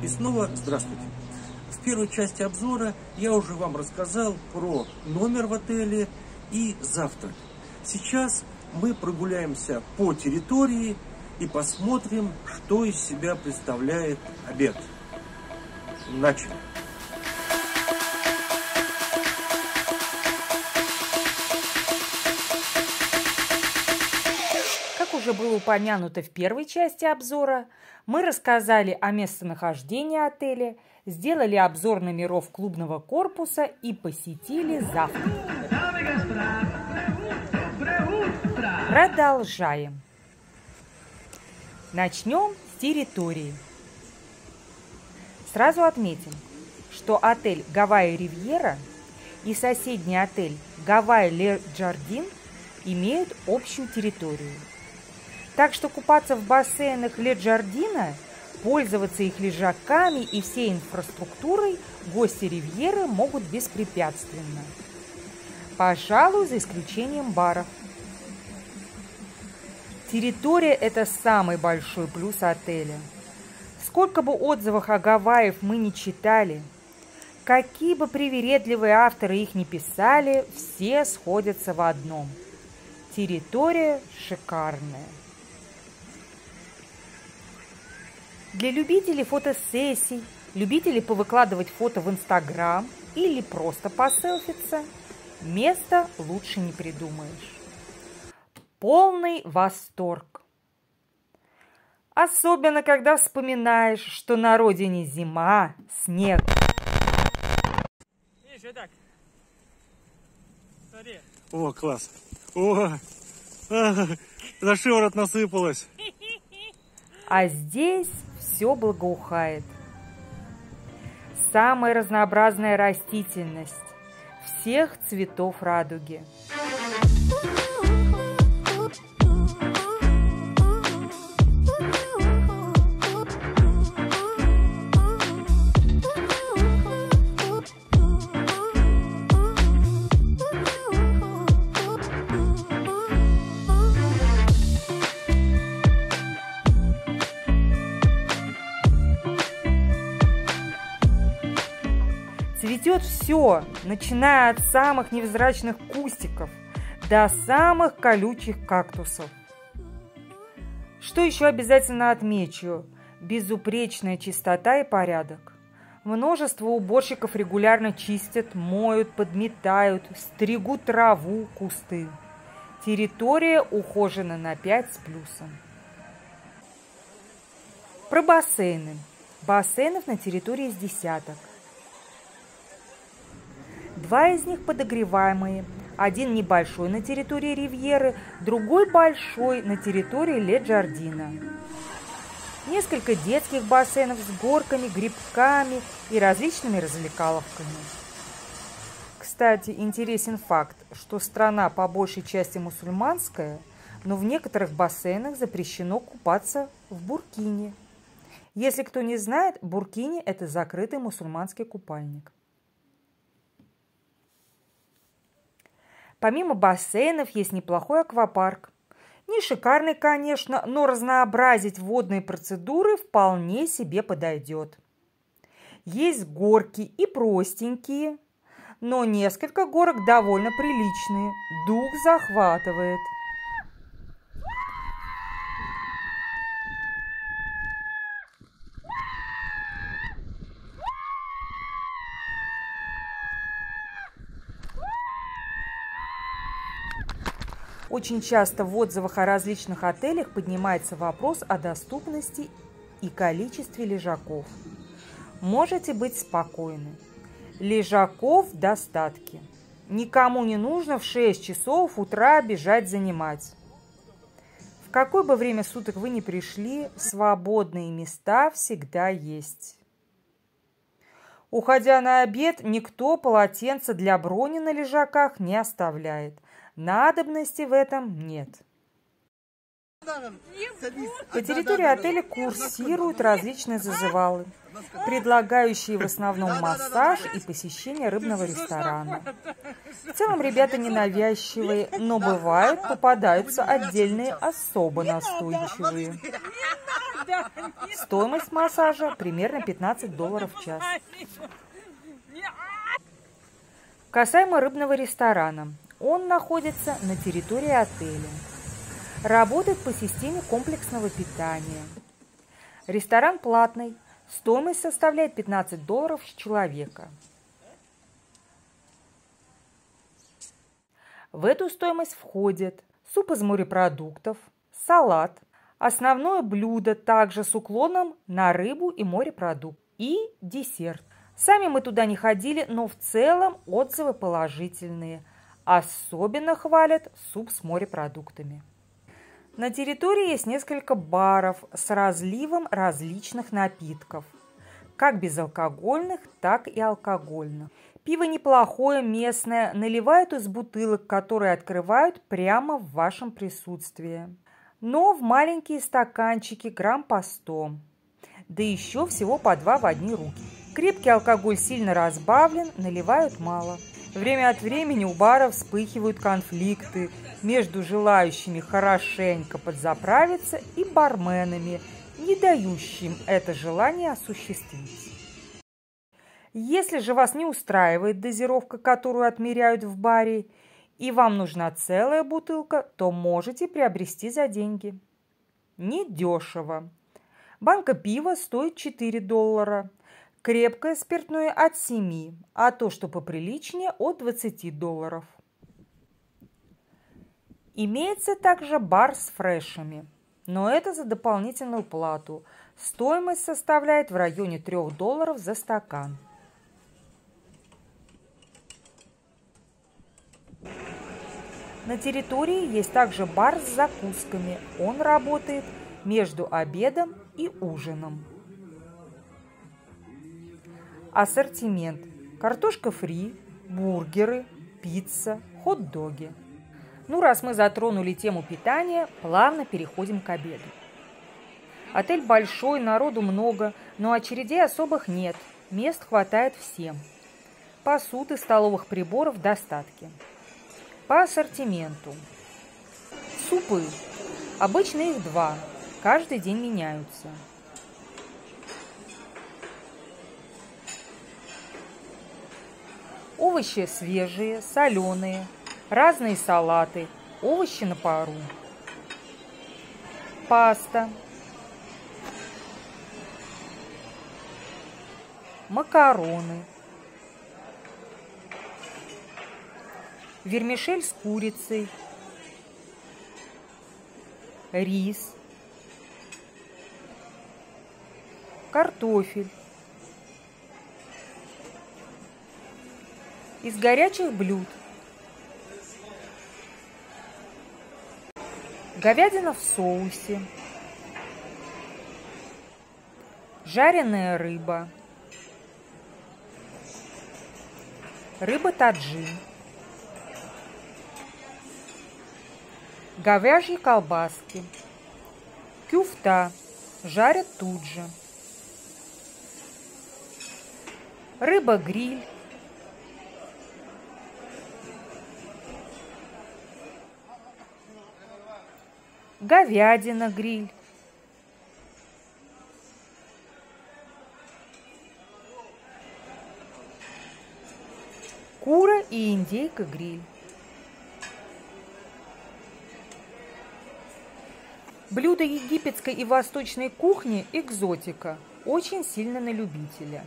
И снова здравствуйте. В первой части обзора я уже вам рассказал про номер в отеле и завтрак. Сейчас мы прогуляемся по территории и посмотрим, что из себя представляет обед. Начали. Как уже было упомянуто в первой части обзора, мы рассказали о местонахождении отеля, сделали обзор номеров клубного корпуса и посетили завтрак. Продолжаем. Начнем с территории. Сразу отметим, что отель Гавайи Ривьера и соседний отель Гавайи Ле Джардин имеют общую территорию. Так что купаться в бассейнах Ле Джардина, пользоваться их лежаками и всей инфраструктурой гости Ривьеры могут беспрепятственно. Пожалуй, за исключением баров. Территория – это самый большой плюс отеля. Сколько бы отзывов о Гавайях мы не читали, какие бы привередливые авторы их не писали, все сходятся в одном – территория шикарная. Для любителей фотосессий, любителей повыкладывать фото в Инстаграм или просто поселфиться, место лучше не придумаешь. Полный восторг. Особенно, когда вспоминаешь, что на родине зима, снег. Видишь, так. Смотри. О, класс. О, за шиворот насыпалось. А здесь все благоухает. Самая разнообразная растительность всех цветов радуги. Цветет все, начиная от самых невзрачных кустиков до самых колючих кактусов. Что еще обязательно отмечу? Безупречная чистота и порядок. Множество уборщиков регулярно чистят, моют, подметают, стригут траву, кусты. Территория ухожена на 5 с плюсом. Про бассейны. Бассейнов на территории с десяток. 2 из них подогреваемые, один небольшой на территории Ривьеры, другой большой на территории Ле Джардина. Несколько детских бассейнов с горками, грибками и различными развлекаловками. Кстати, интересен факт, что страна по большей части мусульманская, но в некоторых бассейнах запрещено купаться в буркине. Если кто не знает, буркини – это закрытый мусульманский купальник. Помимо бассейнов есть неплохой аквапарк. Не шикарный, конечно, но разнообразить водные процедуры вполне себе подойдет. Есть горки и простенькие, но несколько горок довольно приличные. Дух захватывает. Очень часто в отзывах о различных отелях поднимается вопрос о доступности и количестве лежаков. Можете быть спокойны. Лежаков в достатке. Никому не нужно в 6 часов утра бежать занимать. В какое бы время суток вы ни пришли, свободные места всегда есть. Уходя на обед, никто полотенца для брони на лежаках не оставляет. Надобности в этом нет. По территории отеля курсируют различные зазывалы, предлагающие в основном массаж и посещение рыбного ресторана. В целом ребята ненавязчивые, но бывают, попадаются отдельные особо настойчивые. Стоимость массажа примерно $15 в час. Касаемо рыбного ресторана. Он находится на территории отеля. Работает по системе комплексного питания. Ресторан платный. Стоимость составляет $15 с человека. В эту стоимость входит суп из морепродуктов, салат, основное блюдо также с уклоном на рыбу и морепродукты и десерт. Сами мы туда не ходили, но в целом отзывы положительные. Особенно хвалят суп с морепродуктами. На территории есть несколько баров с разливом различных напитков, как безалкогольных, так и алкогольных. Пиво неплохое, местное, наливают из бутылок, которые открывают прямо в вашем присутствии. Но в маленькие стаканчики грамм по 100, да еще всего по 2 в одни руки. Крепкий алкоголь сильно разбавлен, наливают мало. Время от времени у баров вспыхивают конфликты между желающими хорошенько подзаправиться и барменами, не дающим это желание осуществить. Если же вас не устраивает дозировка, которую отмеряют в баре, и вам нужна целая бутылка, то можете приобрести за деньги. Недешево. Банка пива стоит $4, крепкое спиртное от 7, а то, что поприличнее, от $20. Имеется также бар с фрешами, но это за дополнительную плату. Стоимость составляет в районе $3 за стакан. На территории есть также бар с закусками. Он работает между обедом и ужином. Ассортимент: картошка фри, бургеры, пицца, хот-доги. Ну, раз мы затронули тему питания, плавно переходим к обеду. Отель большой, народу много, но очередей особых нет. Мест хватает всем. Посуд и столовых приборов в достатке. По ассортименту. Супы. Обычно их 2. Каждый день меняются. Овощи свежие, соленые, разные салаты, овощи на пару. Паста. Макароны. Вермишель с курицей, рис, картофель. Из горячих блюд: говядина в соусе, жареная рыба, рыба таджин, говяжьи колбаски, кюфта, жарят тут же, рыба-гриль, говядина-гриль, кура и индейка-гриль. Блюда египетской и восточной кухни – экзотика, очень сильно на любителя.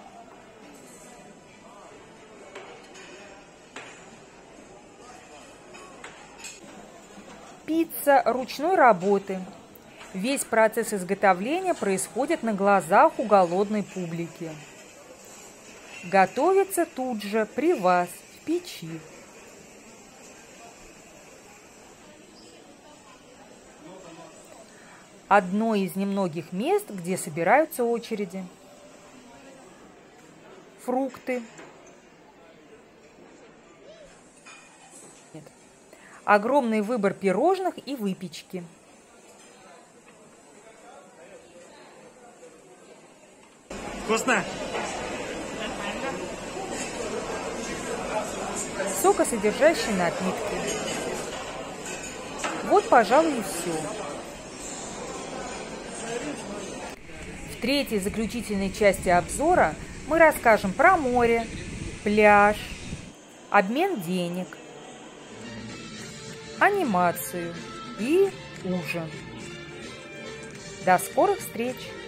Пицца ручной работы. Весь процесс изготовления происходит на глазах у голодной публики. Готовится тут же, при вас, в печи. Одно из немногих мест, где собираются очереди. Фрукты. Огромный выбор пирожных и выпечки. Вкусно? Сокосодержащие напитки. Вот, пожалуй, и все. третьей заключительной части обзора мы расскажем про море, пляж, обмен денег, анимацию и ужин. До скорых встреч!